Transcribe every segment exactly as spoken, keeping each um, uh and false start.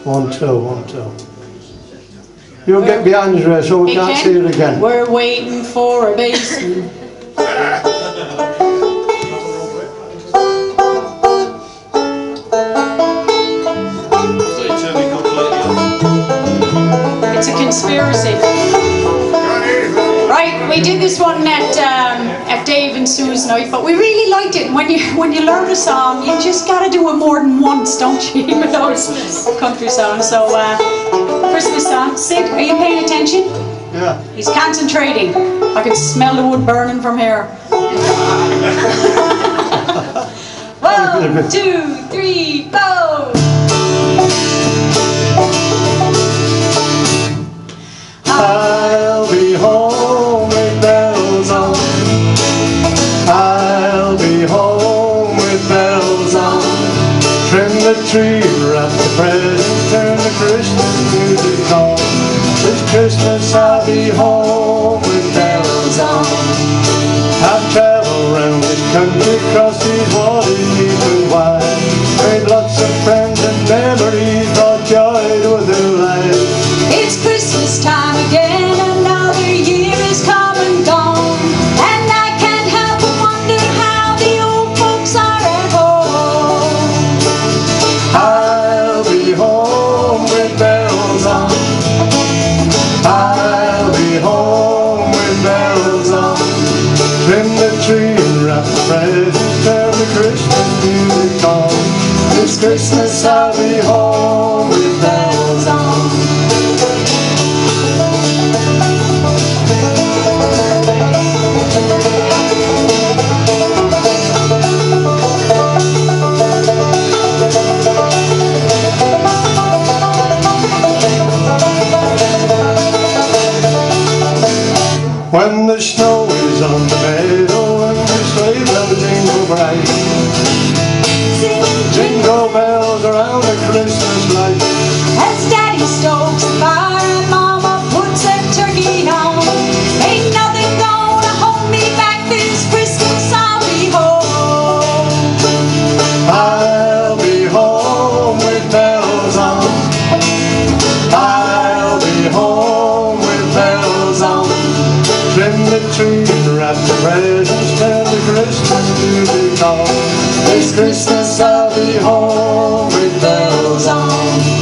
One, two, one, two. You'll get behind us there so we can't see it again. We're waiting for a bassman. It's a conspiracy. Right, we did this one at um, at Dave and Sue's night, but we really liked it. And when you when you learn a song, you just gotta do it more than once, don't you? Even though it's a country song. So uh, Christmas song. Sid, are you paying attention? Yeah. He's concentrating. I can smell the wood burning from here. One, two, three, go! I'll be home with bells on. I'll be home with bells on. Trim the tree, wrap the presents, turn the Christmas music on. This Christmas I'll be home with bells on. I've traveled round this country, crossed these waters deep and wide, made lots of friends and memories, brought joy to their lives. It's Christmas time again, another year is come and gone, and I can't help but wonder how the old folks are at home. I'll be home with bells on. I'll be home with bells on. Trim the tree and wrap the presents, turn the Christmas music on. This Christmas I'll be home with bells on. When the snow is on the meadow and the sleigh bells jingle bright, jingle bells around the Christmas light. As Daddy stokes the fire and Mama puts that turkey on, ain't nothing gonna hold me back this Christmas. I'll be home. I'll be home with bells on. I'll be home with bells on. Trim the tree and wrap the presents, turn the Christmas music on. This Christmas I'll be home with bells on.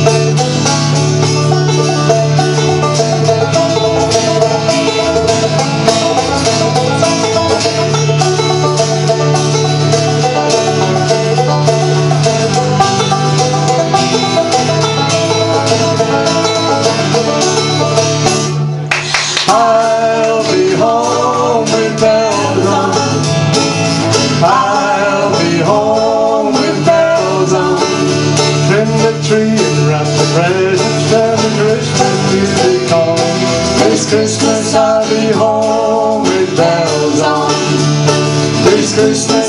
I'll be home with bells on. I'll be home with bells on. Trim the tree and wrap the presents, turn the Christmas music on. This Christmas I'll be home with bells on. This Christmas